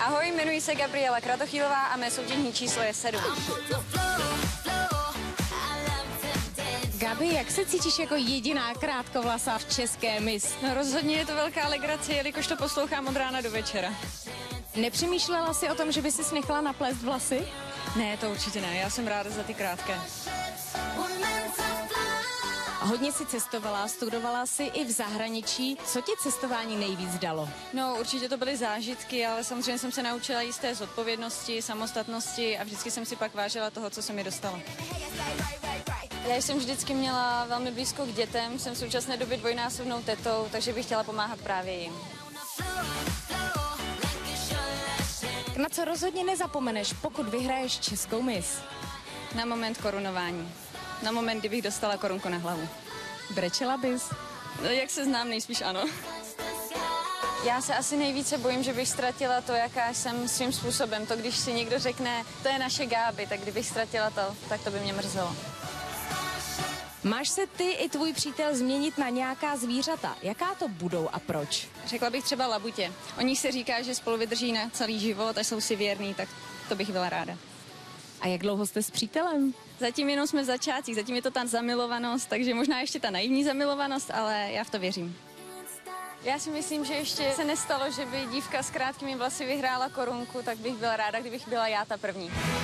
Ahoj, jmenuji se Gabriela Kratochvílová a mé soutěžní číslo je 7. Gabi, jak se cítíš jako jediná krátkovlasá v české Miss? No rozhodně je to velká legrace, jelikož to poslouchám od rána do večera. Nepřemýšlela jsi o tom, že by si nechala naplést vlasy? Ne, to určitě ne, já jsem ráda za ty krátké. Hodně si cestovala, studovala si i v zahraničí. Co ti cestování nejvíc dalo? No určitě to byly zážitky, ale samozřejmě jsem se naučila jisté zodpovědnosti, samostatnosti a vždycky jsem si pak vážila toho, co se mi dostalo. Já jsem vždycky měla velmi blízko k dětem, jsem v současné době dvojnásobnou tetou, takže bych chtěla pomáhat právě jim. Na co rozhodně nezapomeneš, pokud vyhraješ českou Miss? Na moment korunování. Na moment, kdybych dostala korunku na hlavu. Brečela bys? No, jak se znám, nejspíš ano. Já se asi nejvíce bojím, že bych ztratila to, jaká jsem svým způsobem. To, když si někdo řekne, to je naše Gáby, tak kdybych ztratila to, tak to by mě mrzelo. Máš se ty i tvůj přítel změnit na nějaká zvířata? Jaká to budou a proč? Řekla bych třeba labutě. O nich se říká, že spolu vydrží na celý život a jsou si věrný, tak to bych byla ráda. A jak dlouho jste s přítelem? Zatím jenom jsme v začátcích, zatím je to ta zamilovanost, takže možná ještě ta naivní zamilovanost, ale já v to věřím. Já si myslím, že ještě se nestalo, že by dívka s krátkými vlasy vyhrála korunku, tak bych byla ráda, kdybych byla já ta první.